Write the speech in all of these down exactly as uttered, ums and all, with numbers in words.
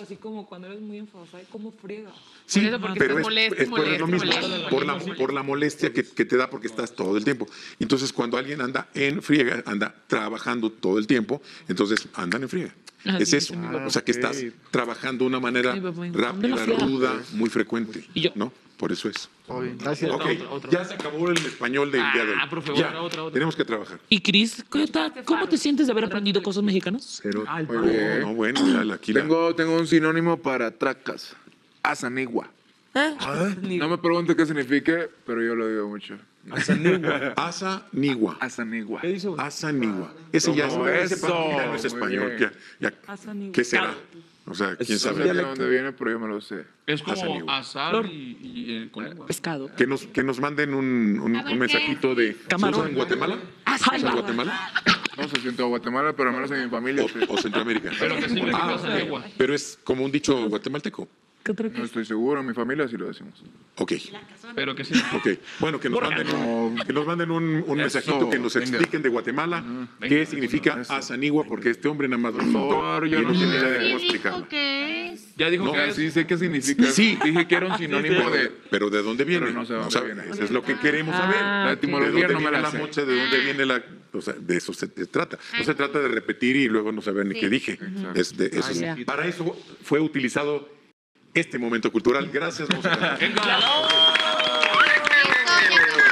así como cuando eres muy enfadosa, ¿cómo friega? Sí, Por eso, porque pero estás es, molesto, es por molesto, lo mismo, molesto. por la, por la molestia que, que te da porque estás todo el tiempo. Entonces, cuando alguien anda en friega, anda trabajando todo el tiempo, entonces andan en friega. Ah, Es sí, eso. sí, mi O sea, que estás trabajando de una manera Mi papá, ¿dónde rápida, la friega? ruda, muy frecuente. Y yo- ¿No? Por eso es. Gracias. Ok, otra, otra. ya se acabó el español del día de hoy. Ah, profe, Ya, otra, otra, otra. tenemos que trabajar. Y Cris, ¿qué tal? ¿Cómo te sientes de haber aprendido cosas mexicanas? Pero, Ah, el no, pan. no, bueno, ya aquí la- Tengo, tengo un sinónimo para tracas. Azanigua. No me pregunte qué significa, pero yo lo digo mucho. Asa Nigua. Azanigua. ¿Qué dice, güey? Asa Nigua. Ese ya es, ¿Cómo ese eso? para mí ya no es Muy español. bien. Ya- ya- Asa Nigua. ¿Qué será? O sea, quién No sé sabe. de dónde viene, pero yo me lo sé. Es como Azanigua. asar y, y, eh, con lengua. Pescado. Que nos, que nos manden un, un, un mensajito de... ¿Se Camarón. usa en Guatemala? ¿Se usa en Guatemala? No sé si en toda Guatemala, pero al menos en mi familia sí. O, o Centroamérica. Pero que significa Ah, esa lengua. pero es como un dicho guatemalteco. ¿Qué otra No cosa? estoy seguro, en mi familia sí lo decimos. Ok, Pero que sí. ok. Bueno, que nos manden un, que nos manden un, un mensajito que nos venga. expliquen de Guatemala qué significa Azanigua, porque este hombre nada más lo soltó Por, y yo no no tiene sé. idea de cómo dijo explicarlo. que es. Ya dijo No, que es. Sí sé qué significa. Sí. Dije que era un sinónimo de... Pero ¿de dónde viene? Pero no sé de dónde viene. Eso es lo que queremos saber. Ah, La ok. ¿De etimología dónde no me viene la la sé. mocha? ¿De dónde viene la...? O sea, de eso se se trata. No se trata de repetir y luego no saber ni qué dije. Es de eso. Ah, ya. Para eso fue utilizado este momento cultural. Gracias, Monserrat.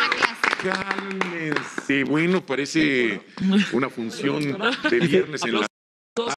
Cálmense. Bueno, parece una función de viernes en la